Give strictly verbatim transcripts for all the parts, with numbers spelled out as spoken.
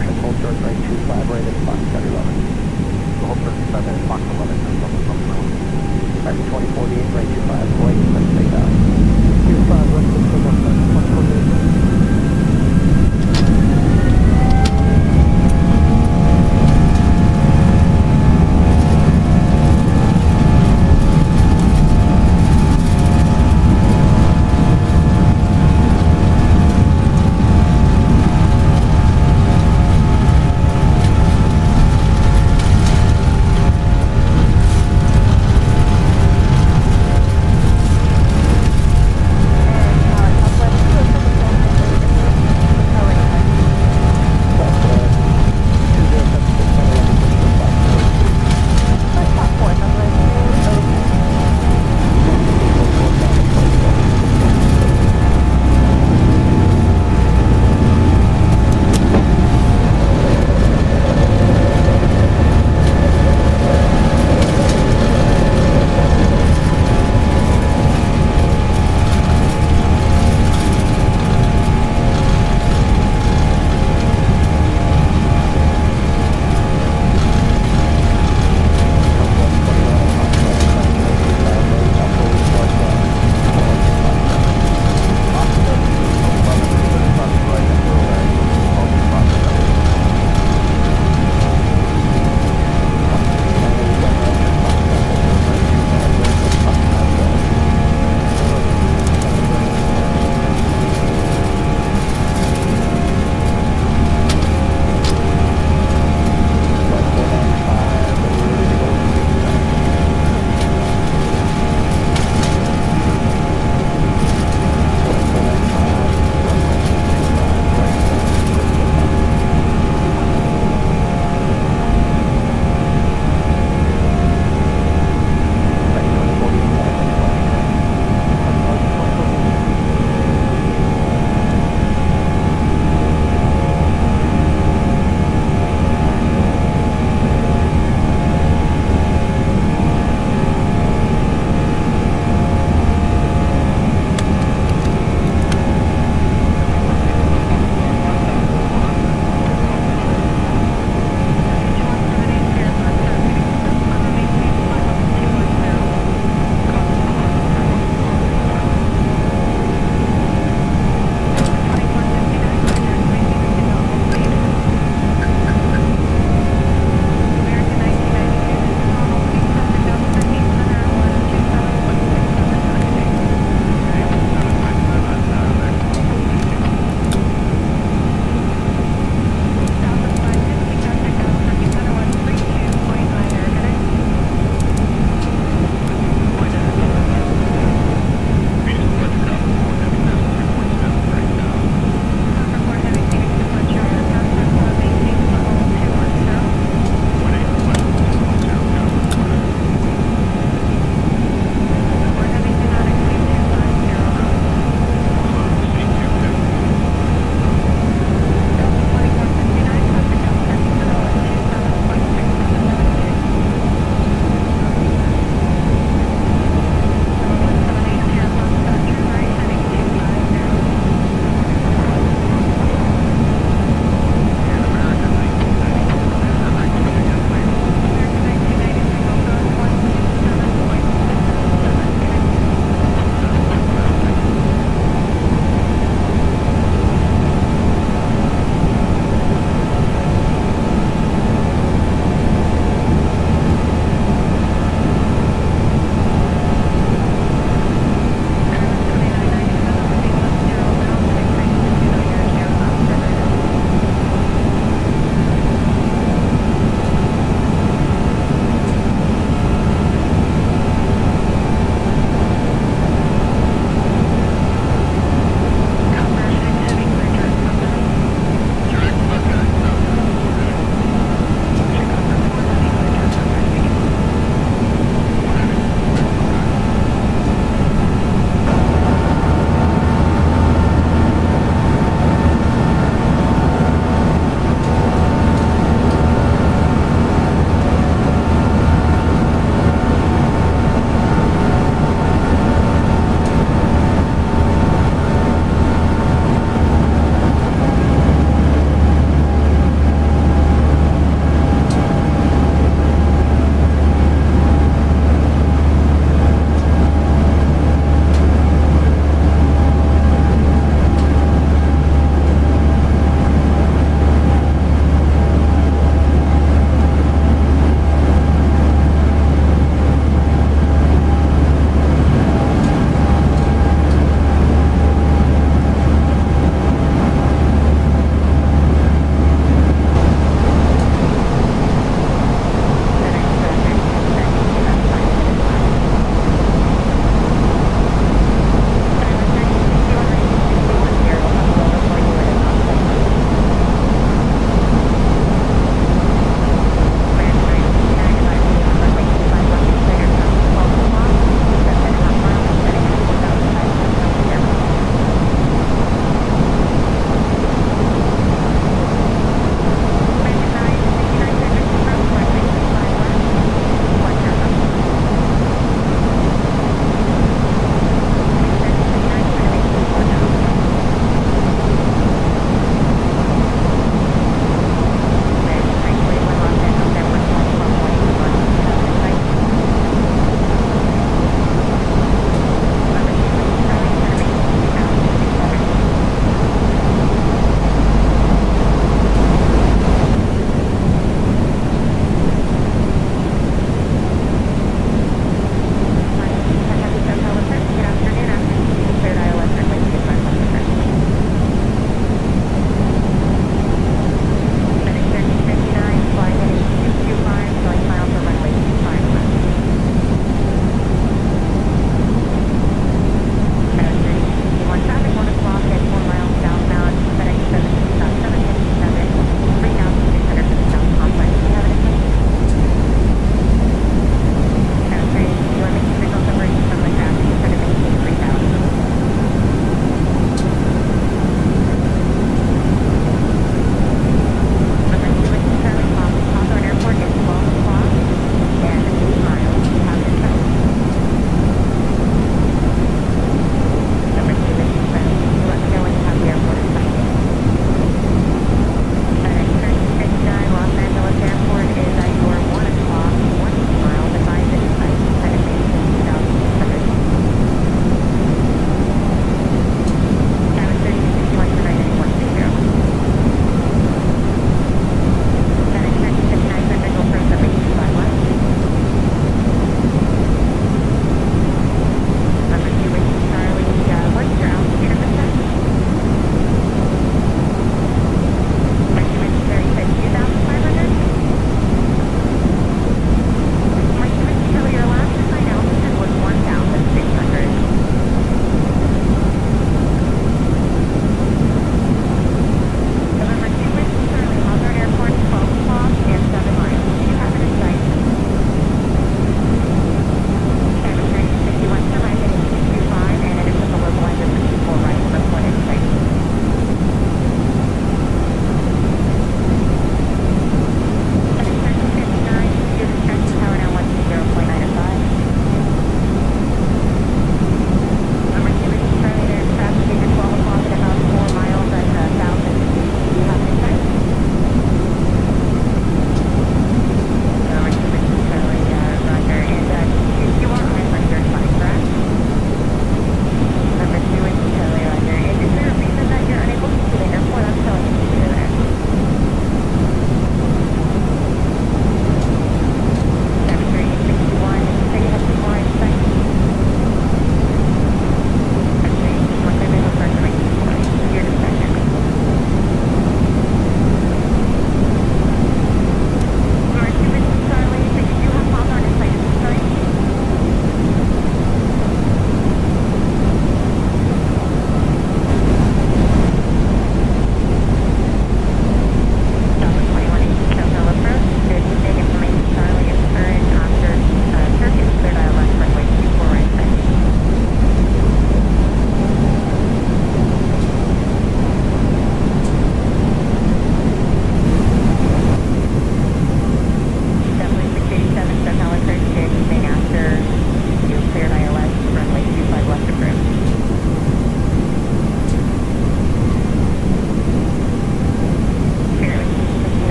Ocean, hold short right two five, right at Foxtrot eleven. Hold thirty-five at Fox eleven, Private twenty forty-eight, right two five, right, let's take out. two five, right, let's take out, twenty forty-eight. And uh, Southwest two oh seven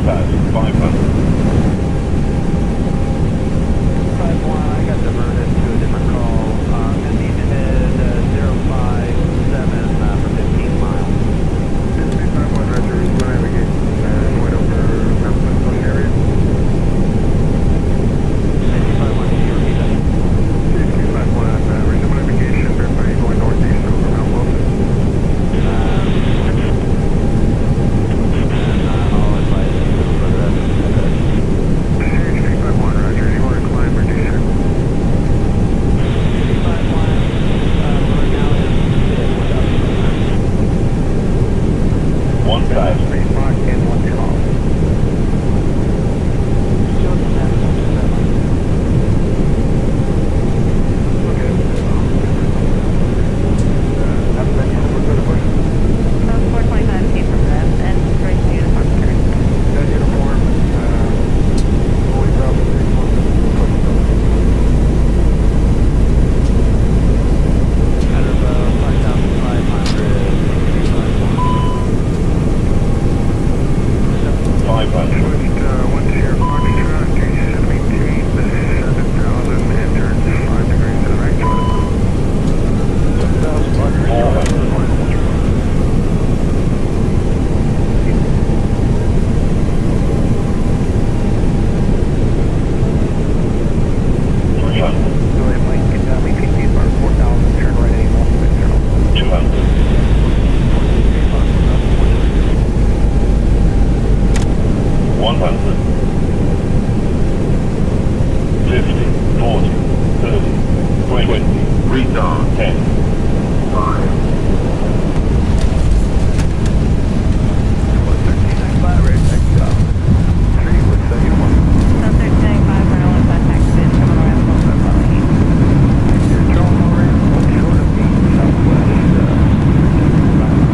thousand five hundred. five one, I got diverted to a different call. Uh, and need to head uh, zero five seven uh, for fifteen miles. fifteen five one, Roger. We're navigating uh, going over Mount Pennsylvania area. fifteen five one, can you repeat that? fifteen five one, uh, resume navigation, verify you're going northeast over Mount Wilson. Um, and uh, I'll advise you for the rest of the day. fifteen five one, Roger. Do you want to climb or descend? fifteen five one, uh, right now is one thousand. Space mark and one call. Still the map, okay. Uh, have been here for good or worse? Uh, four twenty-five came from them and right to uniform carried. Got uniform, uh, fully travel, three one, out of uh, five thousand five hundred, five hundred. switched uh, one zero Foxtrot, three seventeen, seven thousand, entered five degrees to the right. seven thousand five hundred. four hundred. three hundred. William Lincoln, uh, maintain speed bar four thousand, turn right eight one six zero. two hundred. one hundred. fifty. forty. thirty. twenty. Retard. ten. five. one thirteen nine five, ready to take off. three, what's that uniform? South thirteen five for L S I taxi in coming around Tulsa following east. You're Charles Moran, one short of me, southwest, uh, five, clear.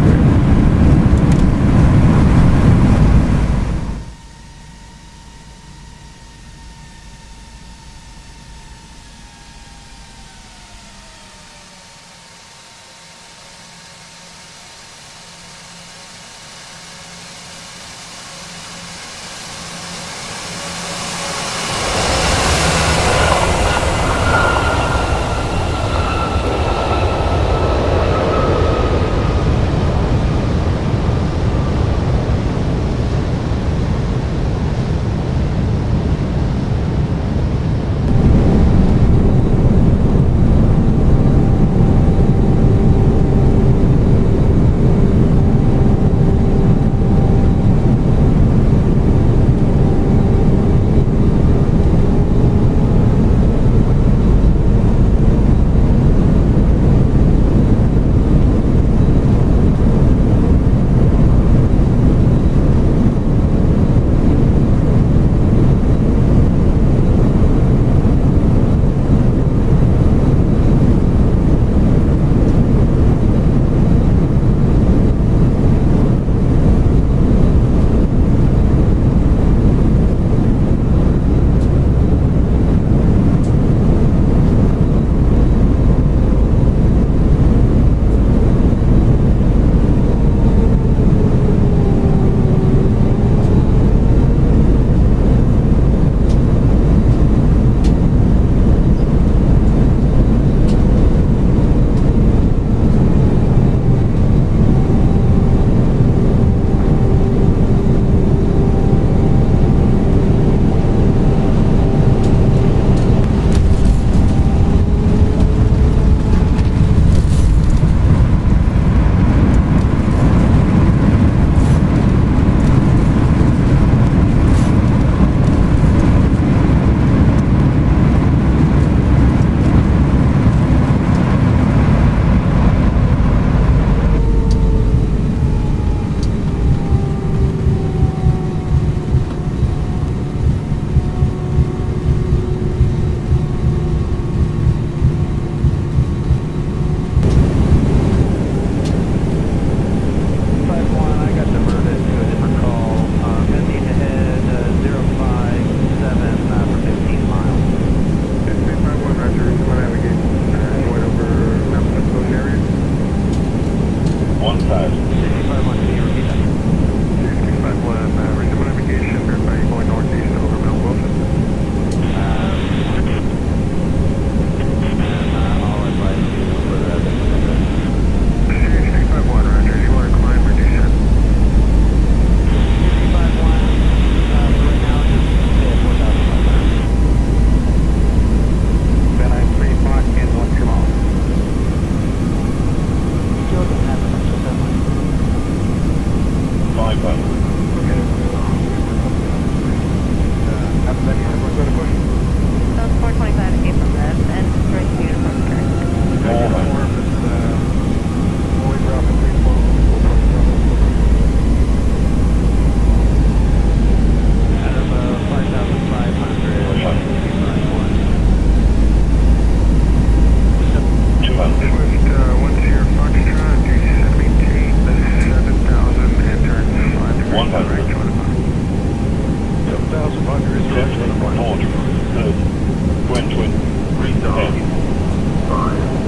thousand five hundred. fifty, forty, thirty, twenty, retard, ten, five.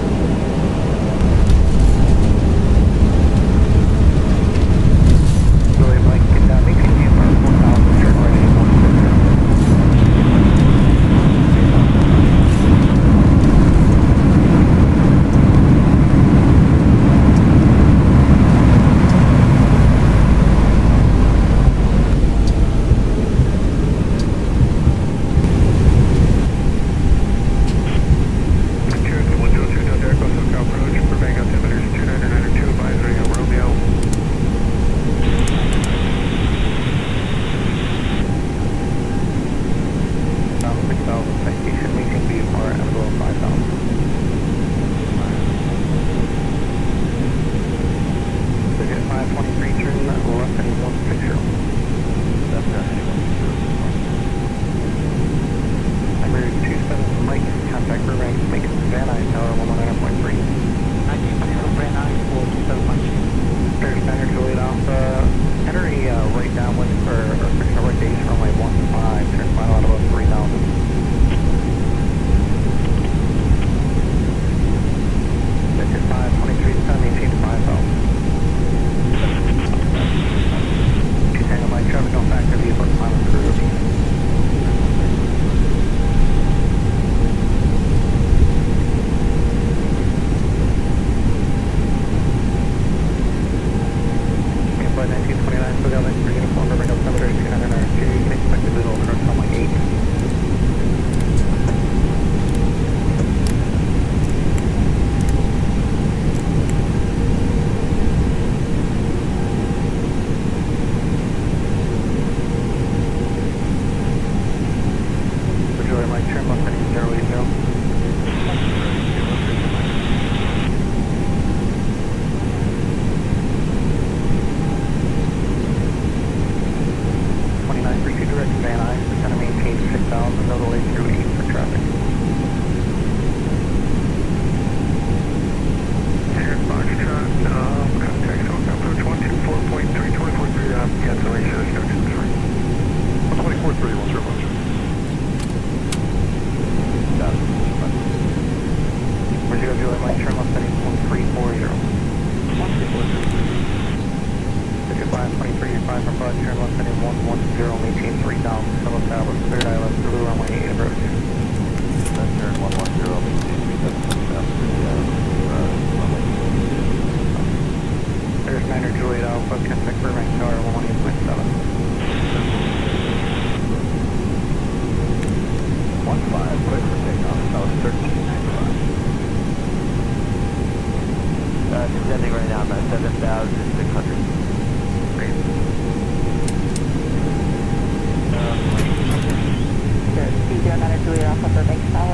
Juliet Mike, get down, make sure you are four thousand, turn right at one Descending right now about seven thousand six hundred. Great. Zero nine Juliet Alpha for Bank South.